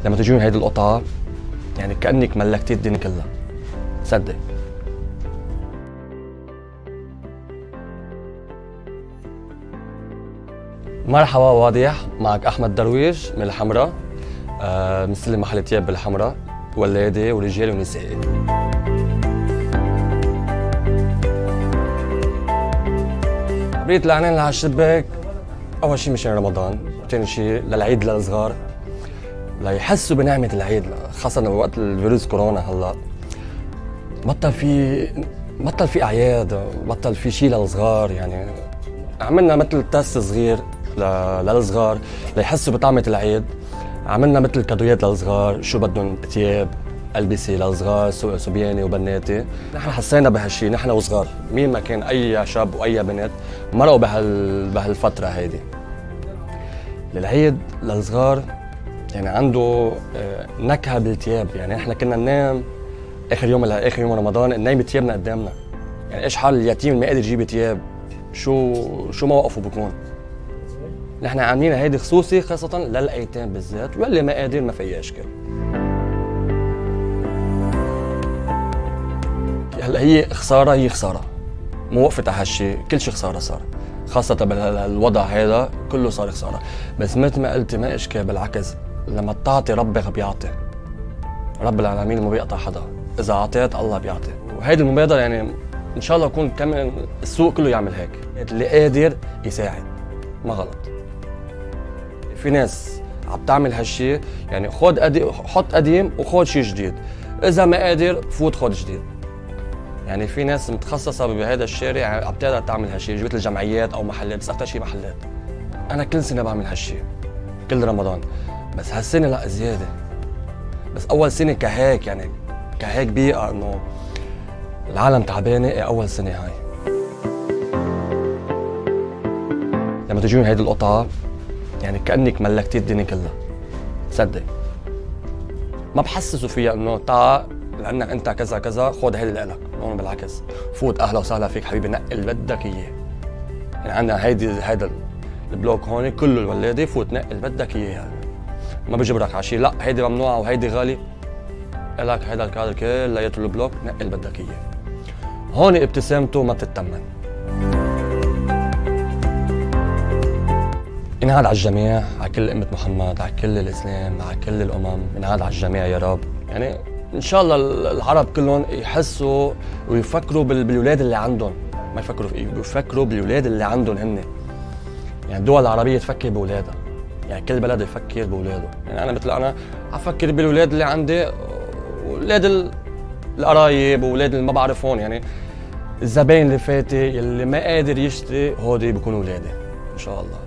لما تجيهم هيدي القطعة يعني كأنك ملكتي الدنيا كلها، صدق. مرحبا واضح، معك أحمد درويش من الحمراء، مستلم محل تياب بالحمراء، ولادي ورجالي ونسائي. بريت الإعلان اللي على الشباك أول شيء مشان رمضان، ثاني شيء للعيد للصغار ليحسوا بنعمة العيد، خاصة وقت الفيروس كورونا هلا بطل في أعياد، بطل في شيء للصغار، يعني عملنا مثل تست صغير للصغار ليحسوا بطعمة العيد، عملنا مثل كادويات للصغار، شو بدهم ثياب، ألبسة للصغار صبياني وبناتي. نحن حسينا بهالشيء نحن وصغار، مين ما كان أي شاب وأي بنت مرقوا بهالفترة هيدي. للعيد للصغار يعني عنده نكهة بالثياب، يعني نحن كنا ننام آخر يوم رمضان ننام بثيابنا قدامنا، يعني إيش حال اليتيم ما قادر يجيب ثياب، شو موقفه بكون. نحن عاملينها هيدي خصوصي خاصة للأيتام بالذات، واللي ما قادر ما في إشكال. هلا هي خسارة، مو وقفت على هالشيء، كل شيء خسارة صار، خاصة بالوضع هذا كله صار خسارة، بس مثل ما قلتي ما إشكال، بالعكس لما بتعطي ربك بيعطي، رب العالمين ما بيقطع حدا، إذا أعطيت الله بيعطي، وهيدي المبادرة يعني إن شاء الله يكون كمان السوق كله يعمل هيك، اللي قادر يساعد، ما غلط. في ناس عم تعمل هالشيء، يعني حط قديم وخذ شيء جديد، إذا ما قادر فوت خذ جديد. يعني في ناس متخصصة بهذا الشارع عم تقدر تعمل هالشيء، جبت الجمعيات أو محلات، بس أكثر شيء محلات. أنا كل سنة بعمل هالشيء، كل رمضان، بس هالسنة لا زيادة. بس أول سنة كهيك يعني كهيك بيئة إنه العالم تعبانة، أول سنة هاي. لما تجيهم هيدي القطعة يعني كأنك ملكتي الدنيا كلها، صدق. ما بحسسوا فيها إنه تعا لأنك أنت كذا كذا خذ هيدي لإلك، هون بالعكس فوت أهلا وسهلا فيك حبيبي، نقي اللي بدك إياه. يعني عندنا هيدا البلوك هون كله الولادة، فوت نقي اللي بدك إياه، ما بجبرك على شيء، لا هيدي ممنوعة وهيدي غالي، إلك هيدا الكادر كلياته البلوك، نقي اللي بدك إياه. هون ابتسامته ما بتتمن. ينعاد على الجميع، على كل أمة محمد، على كل الإسلام، على كل الأمم، ينعاد على الجميع يا رب. يعني إن شاء الله العرب كلهم يحسوا ويفكروا بالأولاد اللي عندهم، ما يفكروا في إيه، يفكروا بالأولاد اللي عندهم هن. يعني الدول العربية تفكر بأولادها، يعني كل بلد يفكر بأولاده، يعني أنا مثل أنا أفكر بالأولاد اللي عندي، أولاد القرايب وأولاد اللي ما بعرفهم، يعني الزباين اللي فاتي اللي ما قادر يشتري هودي بيكونوا أولادي إن شاء الله.